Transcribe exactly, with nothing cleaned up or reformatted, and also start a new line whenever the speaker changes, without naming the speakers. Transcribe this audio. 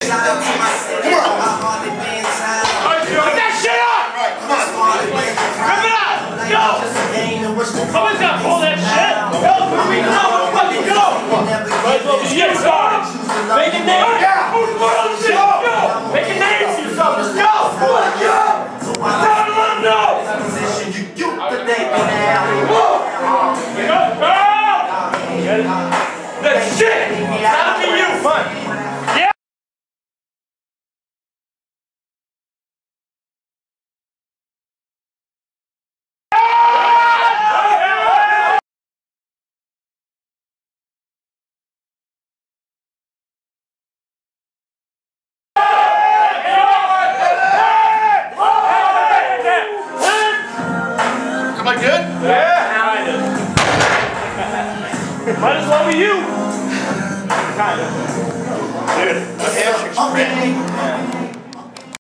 that shit up! Rip it up! Go! Someone's gotta pull that shit! Go! Fucking go! Might as well be you, started! Make a name! Yeah! Go! Make a name for yourself! Let's go! Let's go! Let's let them know! That shit! That'll be you! Fun! Yeah!
Am I good?
Yeah! Might as well be you! Kind of. Dude, the hamstring's cramped.